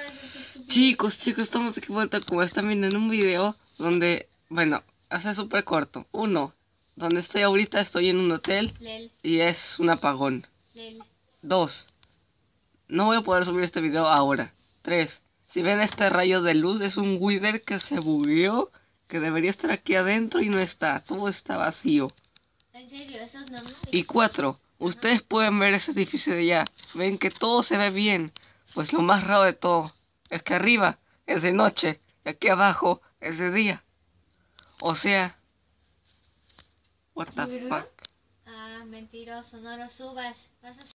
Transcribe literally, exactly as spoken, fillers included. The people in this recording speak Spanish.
Chicos, chicos, estamos aquí vuelta como están viendo en un video donde, bueno, hace súper corto. Uno, donde estoy ahorita estoy en un hotel Lel. y es un apagón. Lel. Dos, no voy a poder subir este video ahora. Tres, si ven este rayo de luz es un wither que se bugueó, que debería estar aquí adentro y no está, todo está vacío. ¿En serio? ¿Eso es normal? Y cuatro, ustedes pueden ver ese edificio de allá, ven que todo se ve bien. Pues lo más raro de todo es que arriba es de noche y aquí abajo es de día. O sea, what the fuck. Ah, mentiroso, no lo subas. Vas a